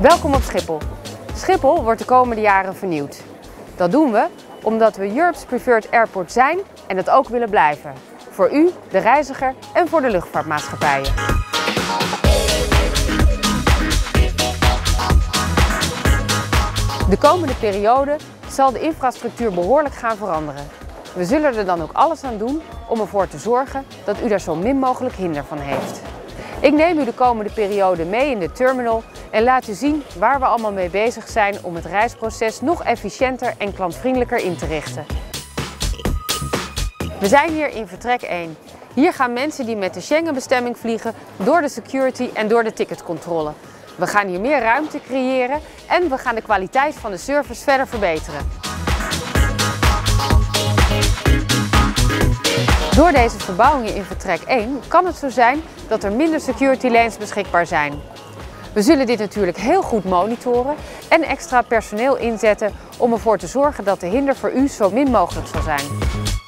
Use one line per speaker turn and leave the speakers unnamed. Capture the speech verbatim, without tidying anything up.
Welkom op Schiphol. Schiphol wordt de komende jaren vernieuwd. Dat doen we omdat we Europe's Preferred Airport zijn en dat ook willen blijven. Voor u, de reiziger en voor de luchtvaartmaatschappijen. De komende periode zal de infrastructuur behoorlijk gaan veranderen. We zullen er dan ook alles aan doen om ervoor te zorgen dat u daar zo min mogelijk hinder van heeft. Ik neem u de komende periode mee in de terminal en laat u zien waar we allemaal mee bezig zijn om het reisproces nog efficiënter en klantvriendelijker in te richten. We zijn hier in vertrek één. Hier gaan mensen die met de Schengen-bestemming vliegen door de security en door de ticketcontrole. We gaan hier meer ruimte creëren en we gaan de kwaliteit van de service verder verbeteren. Door deze verbouwingen in vertrek één kan het zo zijn dat er minder security lanes beschikbaar zijn. We zullen dit natuurlijk heel goed monitoren en extra personeel inzetten om ervoor te zorgen dat de hinder voor u zo min mogelijk zal zijn.